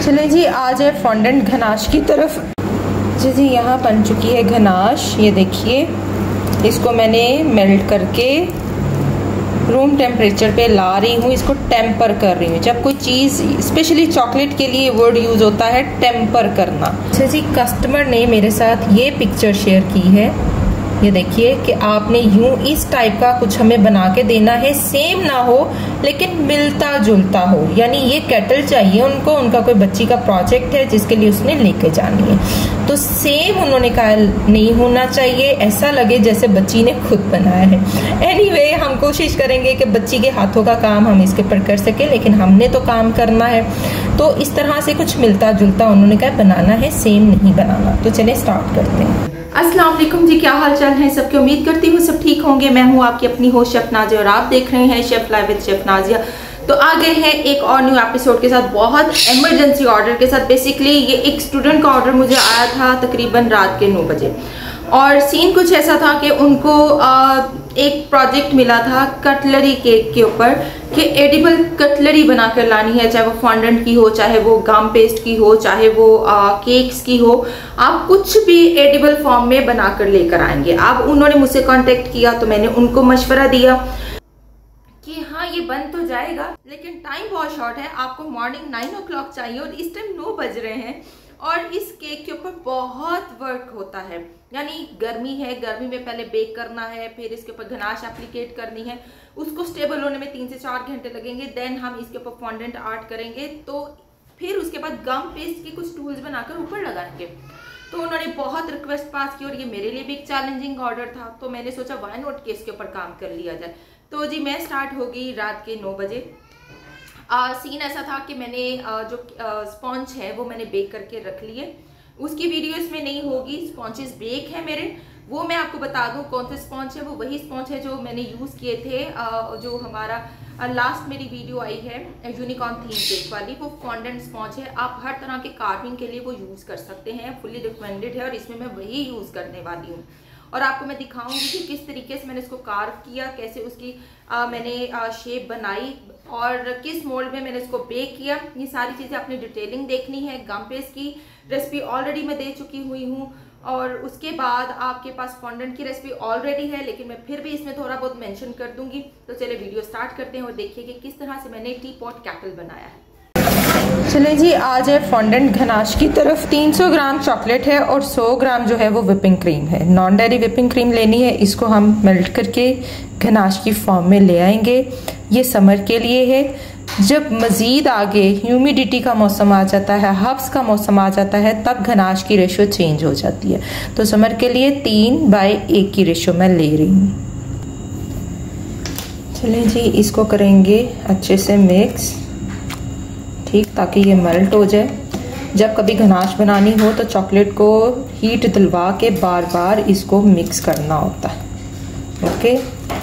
चले जी आज है फॉन्डेंट गनाश की तरफ। जी यहाँ बन चुकी है गनाश, ये देखिए। इसको मैंने मेल्ट करके रूम टेम्परेचर पे ला रही हूँ, इसको टेम्पर कर रही हूँ। जब कोई चीज़ स्पेशली चॉकलेट के लिए वर्ड यूज़ होता है टेम्पर करना। अच्छा जी, कस्टमर ने मेरे साथ ये पिक्चर शेयर की है, ये देखिए कि आपने यूं इस टाइप का कुछ हमें बना के देना है, सेम ना हो लेकिन मिलता जुलता हो। यानी ये केटल चाहिए उनको, उनका कोई बच्ची का प्रोजेक्ट है जिसके लिए उसने लेके जानी है, तो सेम उन्होंने कहा नहीं होना चाहिए, ऐसा लगे जैसे बच्ची ने खुद बनाया है। एनीवे, हम कोशिश करेंगे कि बच्ची के हाथों का काम हम इसके ऊपर कर सके, लेकिन हमने तो काम करना है, तो इस तरह से कुछ मिलता जुलता उन्होंने कहा बनाना है, सेम नहीं बनाना। तो चले स्टार्ट करते हैं। अस्सलाम वालेकुम जी, क्या हाल चाल है सबके। उम्मीद करती हूँ सब ठीक होंगे। मैं हूँ आपकी अपनी होस्ट शेफ नाजिया और आप देख रहे हैं chef live with chef Nazia. तो आ गए हैं एक और न्यू एपिसोड के साथ, बहुत इमरजेंसी ऑर्डर के साथ। बेसिकली ये एक स्टूडेंट का ऑर्डर मुझे आया था तकरीबन रात के 9 बजे, और सीन कुछ ऐसा था कि उनको एक प्रोजेक्ट मिला था कटलरी केक के ऊपर कि एडिबल कटलरी बनाकर लानी है, चाहे वो फॉन्डेंट की हो, चाहे वो गम पेस्ट की हो, चाहे वो केक्स की हो। आप कुछ भी एडिबल फॉर्म में बनाकर लेकर आएंगे। अब उन्होंने मुझसे कांटेक्ट किया तो मैंने उनको मशवरा दिया कि हाँ ये बन तो जाएगा, लेकिन टाइम बहुत शॉर्ट है, आपको मॉर्निंग 9 o'clock चाहिए और इस टाइम 9 बज रहे हैं, और इस केक के ऊपर बहुत वर्क होता है। यानी गर्मी है, गर्मी में पहले बेक करना है, फिर इसके ऊपर गनाश एप्लीकेट करनी है, उसको स्टेबल होने में 3 से 4 घंटे लगेंगे। देन हम इसके ऊपर फॉन्डेंट आर्ट करेंगे, तो फिर उसके बाद गम पेस्ट के कुछ टूल्स बनाकर ऊपर लगाएंगे। तो उन्होंने बहुत रिक्वेस्ट पास की और ये मेरे लिए भी एक चैलेंजिंग ऑर्डर था, तो मैंने सोचा व्हाई नॉट कि इसके ऊपर काम कर लिया जाए। तो जी मैं स्टार्ट होगी रात के 9 बजे। सीन ऐसा था कि मैंने जो स्पॉन्ज है वो मैंने बेक करके रख लिए, उसकी वीडियो इसमें नहीं होगी। स्पॉन्चेस बेक है मेरे, वो मैं आपको बता दूं कौन से स्पॉन्ज है। वो वही स्पॉन्ज है जो मैंने यूज़ किए थे, जो हमारा लास्ट मेरी वीडियो आई है यूनिकॉर्न थीम केक वाली, वो फॉन्डेंट स्पॉन्ज है। आप हर तरह के कार्विंग के लिए वो यूज़ कर सकते हैं, फुल्ली रिकमेंडेड है, और इसमें मैं वही यूज़ करने वाली हूँ। और आपको मैं दिखाऊंगी कि किस तरीके से मैंने इसको कार्व किया, कैसे उसकी मैंने शेप बनाई और किस मोल्ड में मैंने इसको बेक किया। ये सारी चीज़ें आपने डिटेलिंग देखनी है। गम पेस्ट की रेसिपी ऑलरेडी मैं दे चुकी हुई हूँ, और उसके बाद आपके पास फॉन्डेंट की रेसिपी ऑलरेडी है, लेकिन मैं फिर भी इसमें थोड़ा बहुत मेंशन कर दूंगी। तो चलिए वीडियो स्टार्ट करते हैं और देखिए कि किस तरह से मैंने टी पॉट कैटल बनाया है। चले जी आज है फॉन्डेंट गनाश की तरफ। 300 ग्राम चॉकलेट है और 100 ग्राम जो है वो विपिंग क्रीम है। नॉन डेयरी विपिंग क्रीम लेनी है, इसको हम मेल्ट करके गनाश की फॉर्म में ले आएंगे। ये समर के लिए है। जब मज़ीद आगे ह्यूमिडिटी का मौसम आ जाता है, हब्स का मौसम आ जाता है, तब गनाश की रेशो चेंज हो जाती है। तो समर के लिए 3/1 की रेशो मैं ले रही हूँ। चलें जी, इसको करेंगे अच्छे से मिक्स, ठीक, ताकि ये मेल्ट हो जाए। जब कभी गनाश बनानी हो तो चॉकलेट को हीट दिलवा के बार बार इसको मिक्स करना होता है। ओके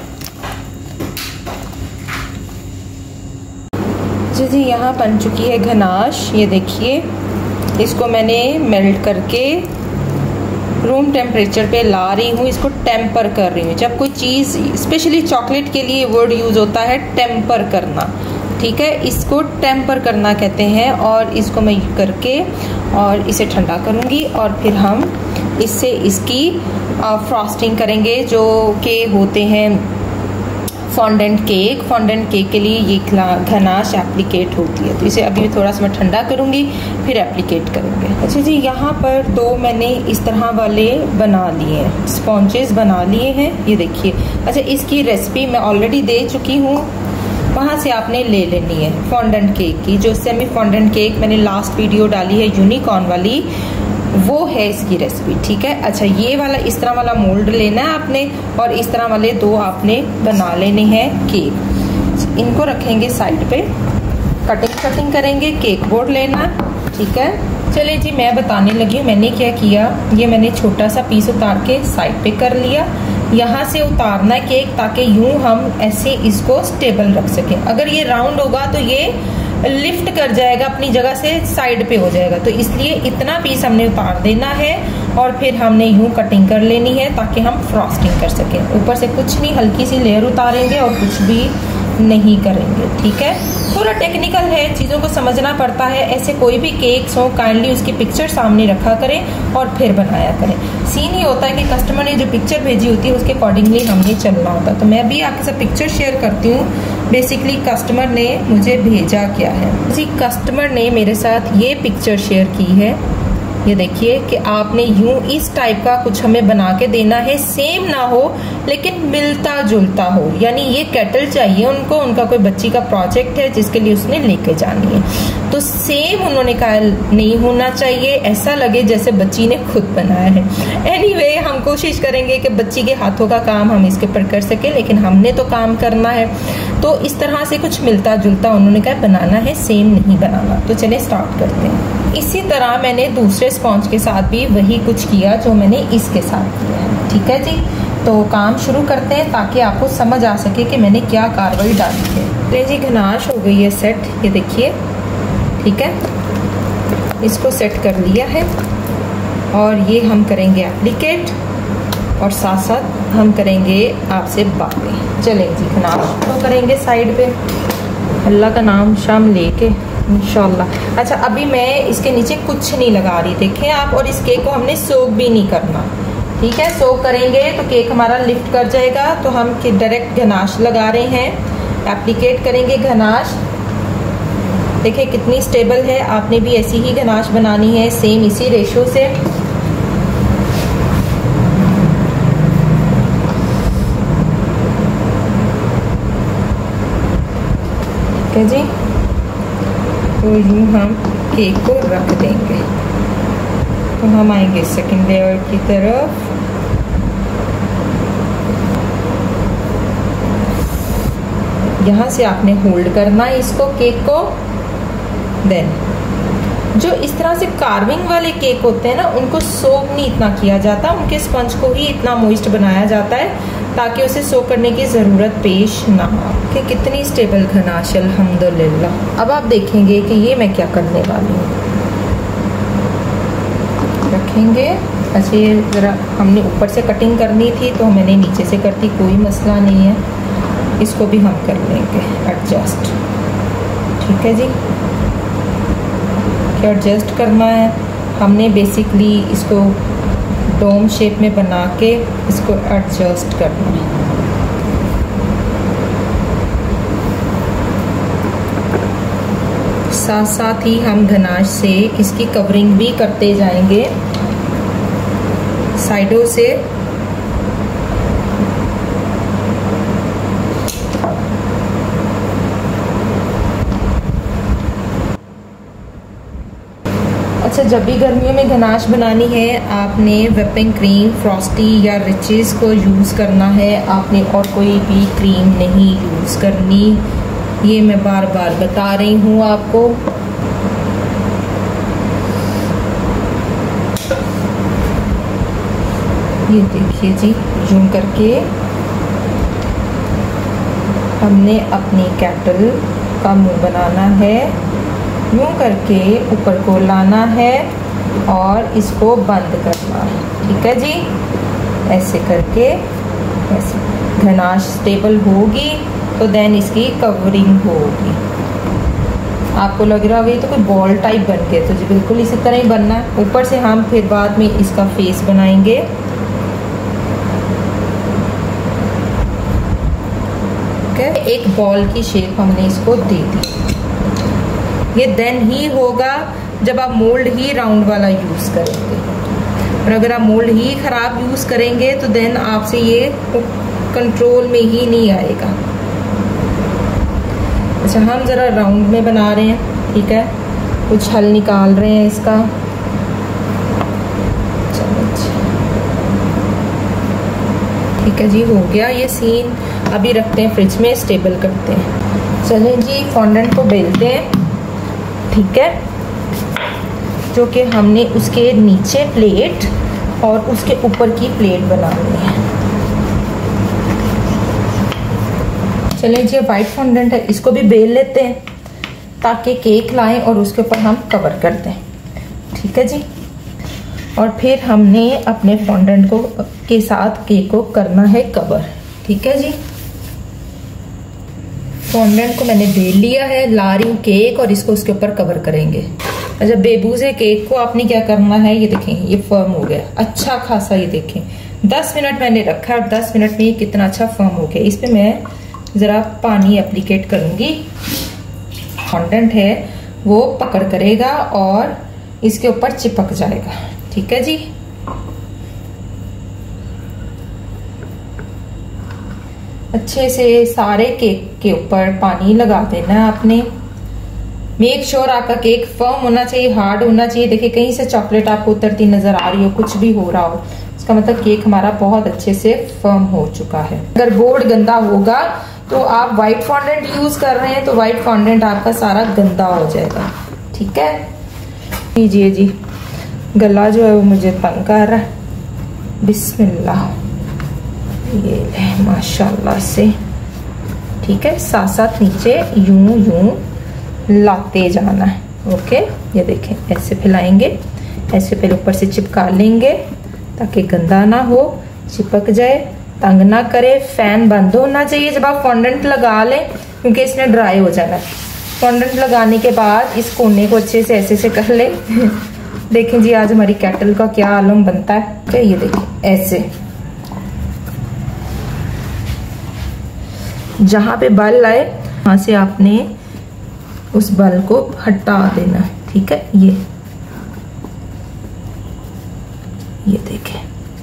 जी यहाँ बन चुकी है गनाश, ये देखिए। इसको मैंने मेल्ट करके रूम टेम्परेचर पे ला रही हूँ, इसको टेम्पर कर रही हूँ। जब कोई चीज़ स्पेशली चॉकलेट के लिए वर्ड यूज़ होता है टेम्पर करना, ठीक है, इसको टेम्पर करना कहते हैं। और इसको मैं करके और इसे ठंडा करूँगी, और फिर हम इससे इसकी फ्रॉस्टिंग करेंगे, जो कि होते हैं फॉन्डेंट केक। फॉन्डेंट केक के लिए ये गनाश एप्लीकेट होती है, तो इसे अभी थोड़ा सा मैं ठंडा करूँगी, फिर एप्लीकेट करेंगे। अच्छा जी, यहाँ पर 2 मैंने इस तरह वाले बना लिए हैं, स्पॉन्चेस बना लिए हैं, ये देखिए। अच्छा, इसकी रेसिपी मैं ऑलरेडी दे चुकी हूँ, वहाँ से आपने ले लेनी है फॉन्डेंट केक की। जो सेमी फॉन्डेंट केक मैंने लास्ट वीडियो डाली है यूनिकॉर्न वाली, वो है इसकी रेसिपी, ठीक है। अच्छा, ये वाला इस तरह वाला मोल्ड लेना है आपने, और इस तरह वाले 2 आपने बना लेने हैं केक। इनको रखेंगे साइड पे, कटिंग करेंगे। केक बोर्ड लेना, ठीक है। चलिए जी, मैं बताने लगी हूँ मैंने क्या किया। ये मैंने छोटा सा पीस उतार के साइड पे कर लिया। यहाँ से उतारना है केक, ताकि यूं हम ऐसे इसको स्टेबल रख सकें। अगर ये राउंड होगा तो ये लिफ्ट कर जाएगा, अपनी जगह से साइड पे हो जाएगा, तो इसलिए इतना पीस हमने उतार देना है, और फिर हमने यूं कटिंग कर लेनी है ताकि हम फ्रॉस्टिंग कर सकें। ऊपर से कुछ नहीं, हल्की सी लेयर उतारेंगे और कुछ भी नहीं करेंगे। ठीक है, थोड़ा टेक्निकल है, चीज़ों को समझना पड़ता है। ऐसे कोई भी केक्स हो काइंडली उसकी पिक्चर सामने रखा करें और फिर बनाया करें। सीन ही होता है कि कस्टमर ने जो पिक्चर भेजी होती है उसके अकॉर्डिंगली हमने चलना होता है। तो मैं भी आपके साथ पिक्चर शेयर करती हूँ। बेसिकली कस्टमर ने मुझे भेजा क्या है। किसी कस्टमर ने मेरे साथ ये पिक्चर शेयर की है, ये देखिए कि आपने यूं इस टाइप का कुछ हमें बना के देना है, सेम ना हो लेकिन मिलता जुलता हो। यानी ये केटल चाहिए उनको, उनका कोई बच्ची का प्रोजेक्ट है जिसके लिए उसने लेके जानी है, तो सेम उन्होंने कहा नहीं होना चाहिए, ऐसा लगे जैसे बच्ची ने खुद बनाया है। एनीवे, हम कोशिश करेंगे कि बच्ची के हाथों का काम हम इसके ऊपर कर सके, लेकिन हमने तो काम करना है। तो इस तरह से कुछ मिलता जुलता उन्होंने कहा बनाना है, सेम नहीं बनाना। तो चलिए स्टार्ट करते हैं। इसी तरह मैंने दूसरे स्पॉन्ज के साथ भी वही कुछ किया जो मैंने इसके साथ किया है। ठीक है जी, तो काम शुरू करते हैं ताकि आपको समझ आ सके कि मैंने क्या कार्रवाई डाली है। तो जी गनाश हो गई है सेट, ये देखिए। ठीक है, इसको सेट कर लिया है और ये हम करेंगे एप्लीकेट और साथ साथ हम करेंगे आपसे बातें। चलें जी, गनाश तो करेंगे साइड पे, अल्लाह का नाम शाम लेके इंशाल्लाह। अच्छा, अभी मैं इसके नीचे कुछ नहीं लगा रही, देखें आप। और इस केक को हमने सोक भी नहीं करना। ठीक है, सोक करेंगे तो केक हमारा लिफ्ट कर जाएगा। तो हम डायरेक्ट गनाश लगा रहे हैं, एप्लीकेट करेंगे गनाश। देखिए कितनी स्टेबल है। आपने भी ऐसी ही गनाश बनानी है, सेम इसी रेशो से। ठीक है जी, तो यूँ हम केक को रख देंगे। तो हम आएंगे सेकंड लेयर की तरफ। यहाँ से आपने होल्ड करना है इसको, केक को। देन जो इस तरह से कार्विंग वाले केक होते हैं ना, उनको सोक नहीं इतना किया जाता, उनके स्पंज को ही इतना मॉइस्ट बनाया जाता है ताकि उसे सोक करने की ज़रूरत पेश ना हो। कि कितनी स्टेबल गनाश, अल्हम्दुलिल्लाह। अब आप देखेंगे कि ये मैं क्या करने वाली हूँ। रखेंगे अच्छा, ये ज़रा हमने ऊपर से कटिंग करनी थी तो मैंने नीचे से कर दी, कोई मसला नहीं है। इसको भी हम कर लेंगे एडजस्ट। ठीक है जी, क्या एडजस्ट करना है हमने, बेसिकली इसको डोम शेप में बना के इसको एडजस्ट करना है। साथ साथ ही हम गनाश से इसकी कवरिंग भी करते जाएंगे साइडों से। अच्छा, जब भी गर्मियों में गनाश बनानी है आपने व्हिपिंग क्रीम, फ्रॉस्टी या रिचेस को यूज़ करना है। आपने और कोई भी क्रीम नहीं यूज़ करनी, ये मैं बार बार बता रही हूँ आपको। ये देखिए जी, जूम करके हमने अपनी केटल का मुंह बनाना है, यूँ करके ऊपर को लाना है और इसको बंद करना है। ठीक है जी, ऐसे करके ऐसे गनाश स्टेबल होगी तो देन इसकी कवरिंग होगी। आपको लग रहा होगा ये तो कोई बॉल टाइप बन गया, तो जी बिल्कुल इसी तरह ही बनना है। ऊपर से हम फिर बाद में इसका फेस बनाएंगे। एक बॉल की शेप हमने इसको दे दी। ये देन ही होगा जब आप मोल्ड ही राउंड वाला यूज़ करेंगे, और अगर आप मोल्ड ही ख़राब यूज़ करेंगे तो देन आपसे ये कंट्रोल में ही नहीं आएगा। अच्छा, हम ज़रा राउंड में बना रहे हैं। ठीक है, कुछ हल निकाल रहे हैं इसका। ठीक है जी, हो गया ये सीन। अभी रखते हैं फ्रिज में, स्टेबल करते हैं। चलें जी, फॉन्डेंट को बेलते हैं। ठीक है, जो कि हमने उसके नीचे प्लेट और उसके ऊपर की प्लेट बनानी है। चलें जी, वाइट फॉन्डेंट है, इसको भी बेल लेते हैं ताकि केक लाएं और उसके ऊपर हम कवर कर दें। ठीक है जी, और फिर हमने अपने फॉन्डेंट को के साथ केक को करना है कवर। ठीक है जी, फॉन्डेंट को मैंने बेल लिया है, ला रही हूँ केक और इसको उसके ऊपर कवर करेंगे। अच्छा, बेबूजे केक को आपने क्या करना है, ये देखें ये फर्म हो गया अच्छा खासा, ये देखें 10 मिनट मैंने रखा और 10 मिनट में ये कितना अच्छा फर्म हो गया। इस पे मैं जरा पानी एप्लीकेट करूंगी, फॉन्डेंट है वो पकड़ करेगा और इसके ऊपर चिपक जाएगा। ठीक है जी, अच्छे से सारे केक के ऊपर पानी लगा देना है आपने। मेक श्योर आपका केक फर्म होना चाहिए, हार्ड होना चाहिए। देखिए कहीं से चॉकलेट आपको उतरती नजर आ रही हो, कुछ भी हो रहा हो, इसका मतलब केक हमारा बहुत अच्छे से फर्म हो चुका है। अगर बोर्ड गंदा होगा तो आप व्हाइट फॉन्डेंट यूज कर रहे हैं तो व्हाइट फॉन्डेंट आपका सारा गंदा हो जाएगा। ठीक है, लीजिए जी, गला जो है वो मुझे तंग कर रहा है। बिस्मिल्लाह, ये ले माशाल्लाह से। ठीक है, साथ साथ नीचे यूं यूं लाते जाना है। ओके, ये देखें ऐसे फैलाएंगे, ऐसे पहले ऊपर से चिपका लेंगे ताकि गंदा ना हो, चिपक जाए, तंग ना करे। फैन बंद होना चाहिए जब आप फॉन्डेंट लगा लें क्योंकि इसने ड्राई हो जाना है। फॉन्डेंट लगाने के बाद इस कोने को अच्छे से ऐसे कर ले। देखें जी आज हमारी केटल का क्या आलम बनता है। क्या ये देखें ऐसे, जहां पे बल आए वहां से आपने उस बल को हटा देना है। ठीक है, ये देखें,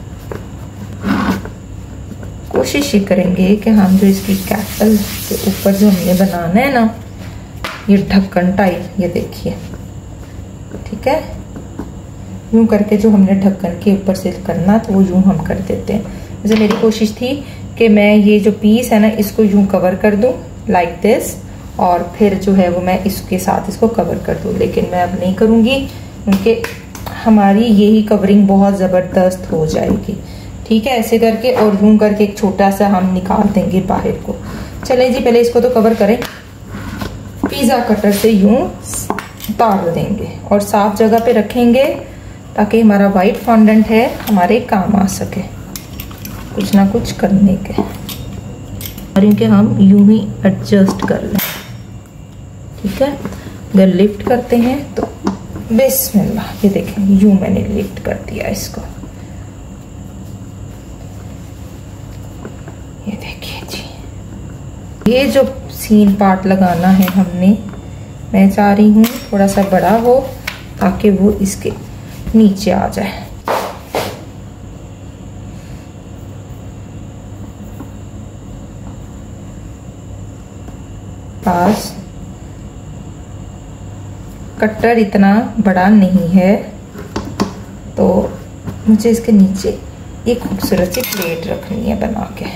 कोशिश ये करेंगे कि हम जो इसकी केटल के ऊपर जो हमने बनाना है ना, ये ढक्कन टाइप, ये देखिए। ठीक है, यूं करके जो हमने ढक्कन के ऊपर से करना तो वो यूं हम कर देते हैं। जैसे मेरी कोशिश थी कि मैं ये जो पीस है ना इसको यूं कवर कर दूं लाइक दिस, और फिर जो है वो मैं इसके साथ इसको कवर कर दूं, लेकिन मैं अब नहीं करूंगी क्योंकि हमारी यही कवरिंग बहुत जबरदस्त हो जाएगी। ठीक है, ऐसे करके और यूं करके एक छोटा सा हम निकाल देंगे बाहर को। चलें जी, पहले इसको तो कवर करें, पिज्जा कटर से यूं उतार देंगे और साफ जगह पे रखेंगे ताकि हमारा व्हाइट फॉन्डेंट है हमारे काम आ सके कुछ ना कुछ करने के, और इनके हम यूं ही एडजस्ट कर लें। ठीक है, अगर लिफ्ट करते हैं तो बिस्मिल्लाह, ये देखें यूं मैंने लिफ्ट कर दिया इसको। ये देखिए जी, ये जो सीन पार्ट लगाना है हमने, मैं चाह रही हूँ थोड़ा सा बड़ा हो ताकि वो इसके नीचे आ जाए। पास कटर इतना बड़ा नहीं है तो मुझे इसके नीचे एक खूबसूरत सी प्लेट रखनी है बना के।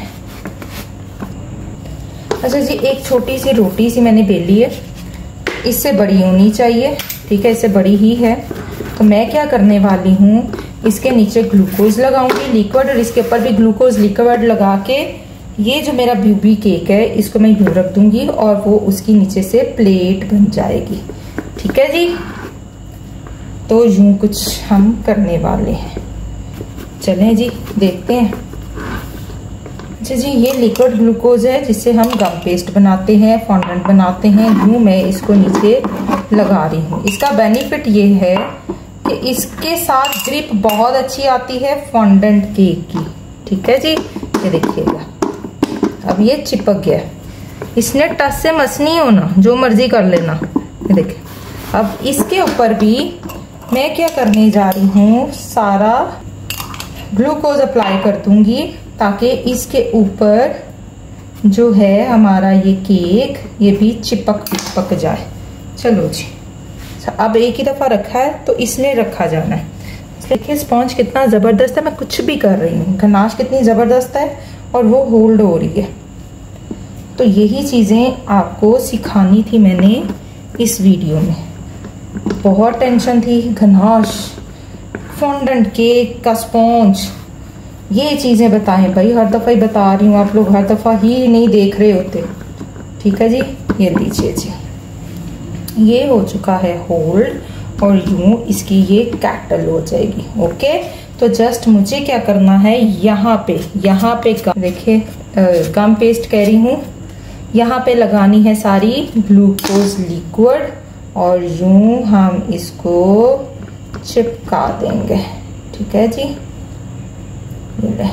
अच्छा जी, एक छोटी सी रोटी सी मैंने बेली है, इससे बड़ी होनी चाहिए। ठीक है, इससे बड़ी ही है तो मैं क्या करने वाली हूँ, इसके नीचे ग्लूकोज लगाऊंगी लिक्विड और इसके ऊपर भी ग्लूकोज लिक्विड लगा के ये जो मेरा ब्यूबी केक है इसको मैं यूं रख दूंगी और वो उसकी नीचे से प्लेट बन जाएगी। ठीक है जी, तो यूं कुछ हम करने वाले हैं। चलें जी देखते हैं। अच्छा जी, ये लिक्विड ग्लूकोज है जिससे हम गम पेस्ट बनाते हैं, फॉन्डेंट बनाते हैं। यूं मैं इसको नीचे लगा रही हूँ। इसका बेनिफिट ये है कि इसके साथ ग्रिप बहुत अच्छी आती है फॉन्डेंट केक की। ठीक है जी, ये देखिएगा अब ये चिपक गया, इसने टच से मस नहीं होना, जो मर्जी कर लेना। ये देखिए, अब इसके ऊपर भी मैं क्या करने जा रही हूँ, सारा ग्लूकोज अप्लाई कर दूंगी ताकि इसके ऊपर जो है हमारा ये केक ये भी चिपक जाए। चलो जी, अब एक ही दफा रखा है तो इसमें रखा जाना है। देखिए स्पॉन्ज कितना जबरदस्त है, मैं कुछ भी कर रही हूँ, गनाश कितनी जबरदस्त है और वो होल्ड हो रही है। तो यही चीजें आपको सिखानी थी मैंने इस वीडियो में। बहुत टेंशन थी, गनाश, फॉन्डेंट केक का स्पॉन्ज, ये चीजें बताएं भाई, हर दफा ही बता रही हूँ, आप लोग हर दफा ही नहीं देख रहे होते। ठीक है जी, ये लीजिए जी, ये हो चुका है होल्ड और यूं इसकी ये कैटल हो जाएगी। ओके, तो जस्ट मुझे क्या करना है, यहाँ पे देखिए गम पेस्ट कह रही हूँ, यहाँ पे लगानी है सारी ग्लूकोज लिक्विड और यूं हम इसको चिपका देंगे। ठीक है जी, ये ले,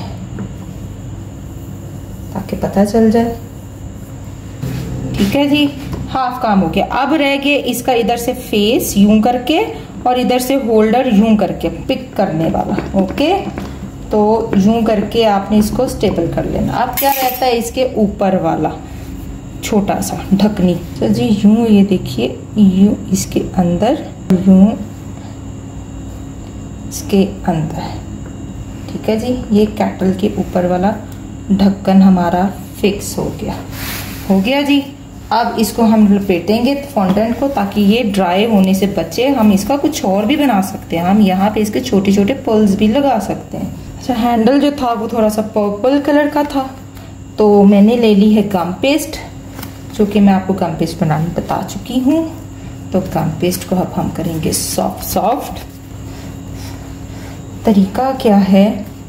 ताकि पता चल जाए। ठीक है जी, हाफ काम हो गया। अब रह गए इसका इधर से फेस यूं करके और इधर से होल्डर यूं करके पिक करने वाला। ओके, तो यूं करके आपने इसको स्टेबल कर लेना। अब क्या रहता है इसके ऊपर वाला छोटा सा ढकनी, तो जी यूं, ये देखिए यूं इसके अंदर, यूं इसके अंदर। ठीक है जी, ये कैटल के ऊपर वाला ढक्कन हमारा फिक्स हो गया जी। अब इसको हम लपेटेंगे फॉन्डेंट को, ताकि ये ड्राई होने से बचे। हम इसका कुछ और भी बना सकते हैं, हम यहाँ पे इसके छोटे छोटे पल्स भी लगा सकते हैं। अच्छा, हैंडल जो था वो थोड़ा सा पर्पल कलर का था, तो मैंने ले ली है गम पेस्ट, जो कि मैं आपको गम पेस्ट बनानी बता चुकी हूँ। तो गम पेस्ट को अब हम करेंगे सॉफ्ट। तरीका क्या है,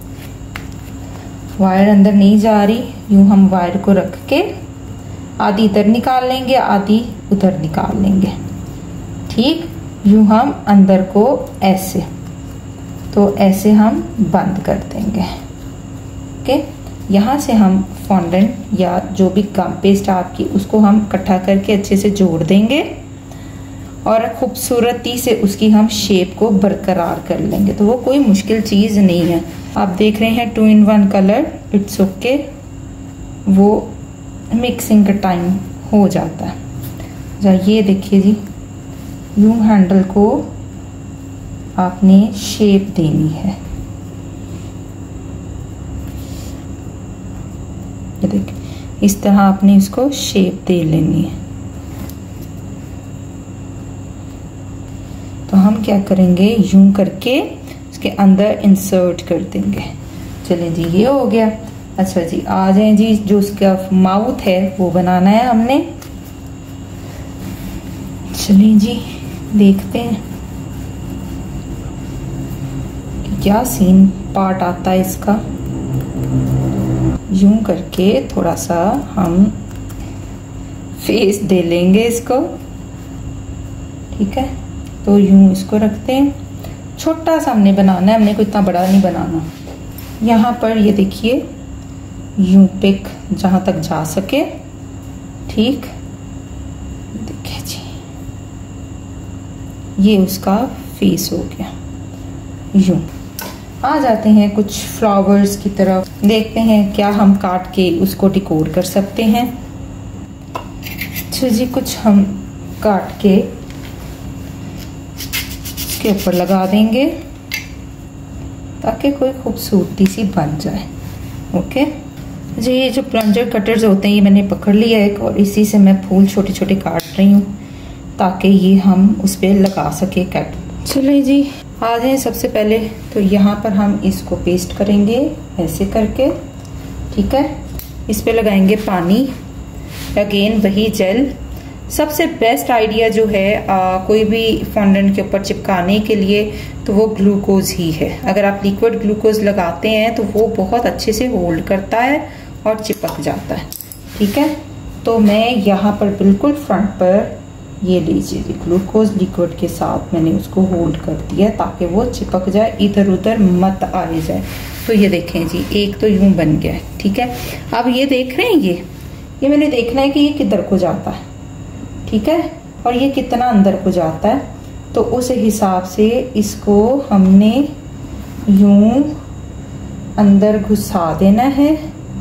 वायर अंदर नहीं जा रही, यूं हम वायर को रख के आधी इधर निकाल लेंगे, आधी उधर निकाल लेंगे। ठीक, यूं हम अंदर को ऐसे, तो ऐसे हम बंद कर देंगे। ओके, यहाँ से हम फॉन्डेंट या जो भी गम पेस्ट आपकी, उसको हम इकट्ठा करके अच्छे से जोड़ देंगे और खूबसूरती से उसकी हम शेप को बरकरार कर लेंगे। तो वो कोई मुश्किल चीज़ नहीं है। आप देख रहे हैं 2-in-1 कलर, इट्स ओके, वो मिक्सिंग का टाइम हो जाता है। ये देखिए जी, यूं हैंडल को आपने शेप देनी है। ये देखिए, इस तरह आपने इसको शेप दे लेनी है। तो हम क्या करेंगे, यूं करके इसके अंदर इंसर्ट कर देंगे। चलें जी, ये हो गया। अच्छा जी, आ जाए जी, जो उसका माउथ है वो बनाना है हमने। चलिए जी, देखते हैं कि क्या सीन पार्ट आता है इसका। यूं करके थोड़ा सा हम फेस दे लेंगे इसको। ठीक है, तो यूं इसको रखते हैं। छोटा सा हमने बनाना है, हमने कोई इतना बड़ा नहीं बनाना। यहाँ पर ये देखिए, यूं पिक जहां तक जा सके। ठीक, देखिए जी, ये उसका फेस हो गया। यूं आ जाते हैं कुछ फ्लावर्स की तरफ, देखते हैं क्या हम काट के उसको डेकोर कर सकते हैं। अच्छा जी, कुछ हम काट के इसके ऊपर लगा देंगे ताकि कोई खूबसूरती सी बन जाए। ओके जी, ये जो प्लंजर कटर्स होते हैं ये मैंने पकड़ लिया है और इसी से मैं फूल छोटे छोटे काट रही हूँ ताकि ये हम उस पर लगा सके कट। चलिए जी, आ जाए। सबसे पहले तो यहाँ पर हम इसको पेस्ट करेंगे ऐसे करके। ठीक है, इस पे लगाएंगे पानी, अगेन वही जेल। सबसे बेस्ट आइडिया जो है कोई भी फॉन्डेंट के ऊपर चिपकाने के लिए तो वो ग्लूकोज ही है। अगर आप लिक्विड ग्लूकोज लगाते हैं तो वो बहुत अच्छे से होल्ड करता है और चिपक जाता है। ठीक है, तो मैं यहाँ पर बिल्कुल फ्रंट पर ये लीजिए ग्लूकोज लिक्विड के साथ मैंने उसको होल्ड कर दिया ताकि वो चिपक जाए, इधर उधर मत आए जाए। तो ये देखें जी, एक तो यूं बन गया है। ठीक है, अब ये देख रहे हैं, ये मैंने देखना है कि ये किधर को जाता है। ठीक है, और ये कितना अंदर को जाता है, तो उस हिसाब से इसको हमने यूं अंदर घुसा देना है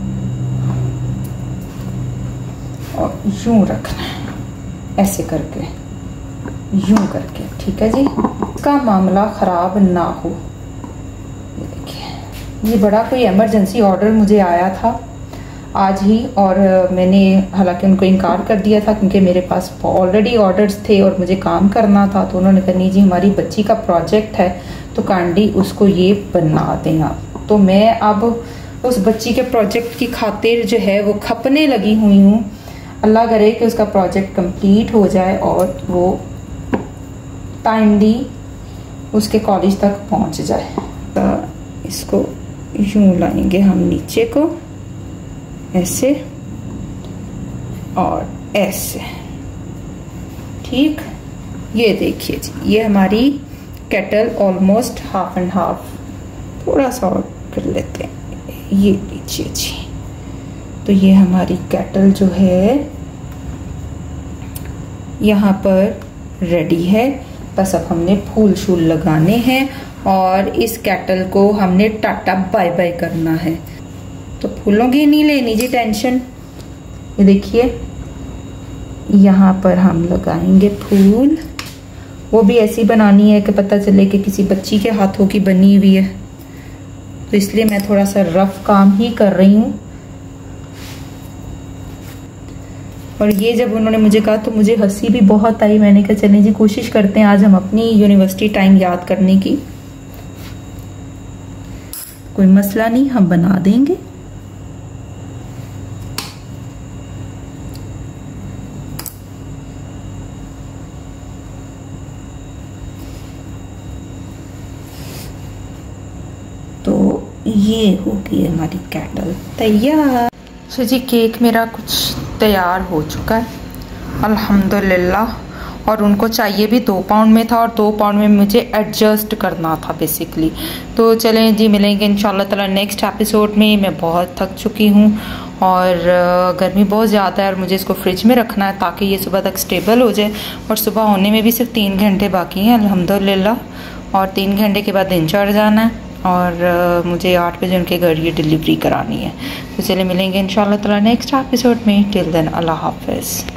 और यूं रखना है ऐसे करके, यूं करके। ठीक है जी, इसका मामला खराब ना हो। ये देखिए, ये बड़ा कोई इमरजेंसी ऑर्डर मुझे आया था आज ही और मैंने हालांकि उनको इनकार कर दिया था क्योंकि मेरे पास ऑलरेडी ऑर्डर्स थे और मुझे काम करना था। तो उन्होंने कहा नहीं जी, हमारी बच्ची का प्रोजेक्ट है तो काइंडली उसको ये बना दें आप। तो मैं अब उस बच्ची के प्रोजेक्ट की खातिर जो है वो खपने लगी हुई हूँ। अल्लाह करे कि उसका प्रोजेक्ट कंप्लीट हो जाए और वो टाइमली उसके कॉलेज तक पहुँच जाए। तो इसको यूँ लाएंगे हम नीचे को ऐसे और ऐसे, ठीक। ये देखिए जी, ये हमारी kettle almost half and half, थोड़ा सा और कर लेते हैं, ये लीजिए जी। तो ये हमारी केटल जो है यहाँ पर रेडी है। बस अब हमने फूल शूल लगाने हैं और इस केटल को हमने टाटा बाय बाय करना है। तो फूलों की नहीं लेनी जी टेंशन। ये देखिए यहाँ पर हम लगाएंगे फूल, वो भी ऐसी बनानी है कि पता चले कि किसी बच्ची के हाथों की बनी हुई है, तो इसलिए मैं थोड़ा सा रफ काम ही कर रही हूँ। और ये जब उन्होंने मुझे कहा तो मुझे हंसी भी बहुत आई। मैंने कहा चलें जी, कोशिश करते हैं आज हम अपनी यूनिवर्सिटी टाइम याद करने की। कोई मसला नहीं, हम बना देंगे। तो ये होगी हमारी केटल तैयार। तो जी केक मेरा कुछ तैयार हो चुका है अल्हम्दुलिल्लाह। और उनको चाहिए भी 2 पाउंड में था और 2 पाउंड में मुझे एडजस्ट करना था बेसिकली। तो चलें जी, मिलेंगे इंशाल्लाह ताला नेक्स्ट एपिसोड में। मैं बहुत थक चुकी हूँ और गर्मी बहुत ज़्यादा है और मुझे इसको फ्रिज में रखना है ताकि ये सुबह तक स्टेबल हो जाए। और सुबह होने में भी सिर्फ 3 घंटे बाकी हैं अल्हम्दुलिल्लाह। और 3 घंटे के बाद दिन चढ़ जाना है और मुझे 8 बजे उनके घर ये डिलीवरी करानी है। तो चले मिलेंगे इंशाल्लाह ताला नेक्स्ट एपिसोड में। टिल देन अल्लाह हाफिज़।